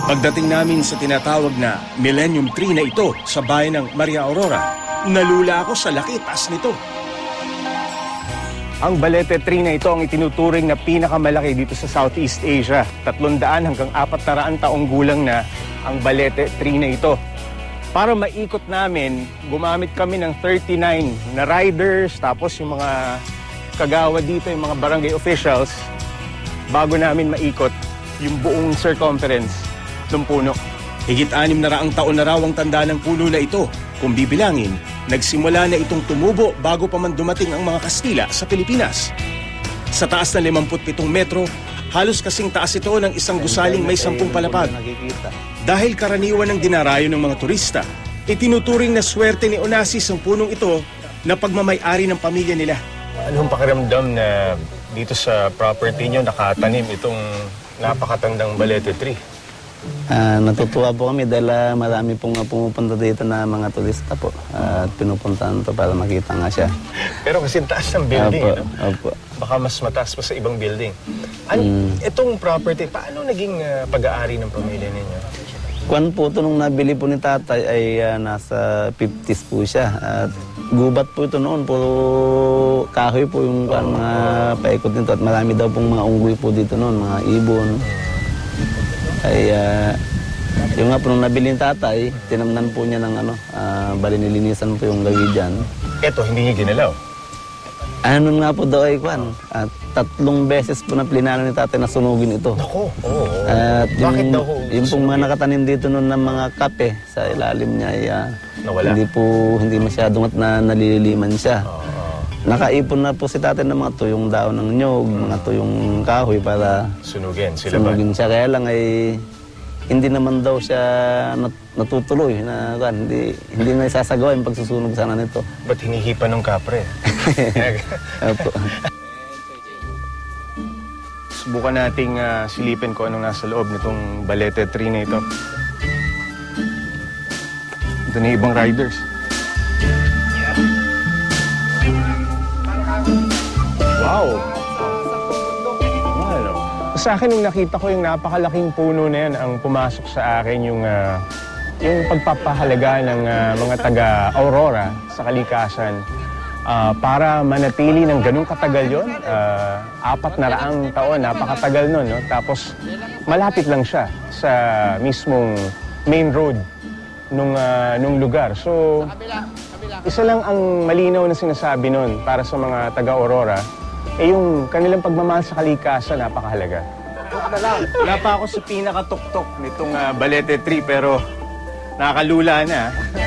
Pagdating namin sa tinatawag na Millennium Tree na ito sa bayan ng Maria Aurora, nalula ako sa laki taas nito. Ang Balete Tree na ito ang itinuturing na pinakamalaki dito sa Southeast Asia. 300 hanggang 400 taong gulang na ang Balete Tree na ito. Para maikot namin, gumamit kami ng 39 na riders, tapos yung mga kagawa dito, yung mga barangay officials, bago namin maikot yung buong circumference ng puno. Higit 600 taon na raw ang tanda ng puno na ito. Kung bibilangin, nagsimula na itong tumubo bago pa man dumating ang mga Kastila sa Pilipinas. Sa taas na 57 metro, halos kasing taas ito ng isang gusaling may 10 palapag. Dahil karaniwan ng dinarayo ng mga turista, itinuturing na swerte ni Onassis ang punong ito na pagmamay-ari ng pamilya nila. Anong pakiramdam na dito sa property nyo nakatanim itong napakatandang Balete Tree? Natutuwa po kami dahil marami pong pumupunta dito na mga turista po at pinupuntahan to para makita nga siya. Pero kasi taas ng building, opo, no? Opo. Baka mas mataas pa sa ibang building. Itong property, paano naging pag-aari ng pamilya ninyo? Kwan po ito nung nabili po ni tatay ay nasa 50s po siya. At gubat po ito noon, puro kahoy po yung mga paikot nito. At marami daw pong mga unggoy po dito noon, mga ibon. Ay, yung nga po nung nabili ni tatay, tinamnan po niya ng bali nilinisan po yung gawi dyan. Ito, hindi niya ginalaw? Ano nga po daw ay kwan. 3 beses po na plinano ni tatay na sunugin ito. Ako, oo. At Bakit daw yung pong mga nakatanim dito noon ng mga kape sa ilalim niya ay nawala? Hindi masyadong na naliliman siya. Nakaipon na po si tatay ng mga tuyong daon ng nyog, mga tuyong kahoy para sunugin sila ba? Sunugin siya. Kaya lang ay hindi naman daw siya natutuloy na hindi na isasagawa yung pagsusunog sana nito. Ba't hinihipan ng kapre? Opo. Subukan nating silipin ko anong nasa loob nitong Balete Tree na ito. Ito na ibang riders. Wow! Sa akin, nung nakita ko yung napakalaking puno na yan, ang pumasok sa akin yung pagpapahalaga ng mga taga-Aurora sa kalikasan para manatili ng ganung katagal yun. 400 taon, napakatagal nun. No? Tapos malapit lang siya sa mismong main road nung lugar. So, isa lang ang malinaw na sinasabi nun para sa mga taga-Aurora, yung kanilang pagmamahal sa kalikasan, napakahalaga. Wala pa ako sa pinakatuktok nitong Balete Tree, pero nakakalula na.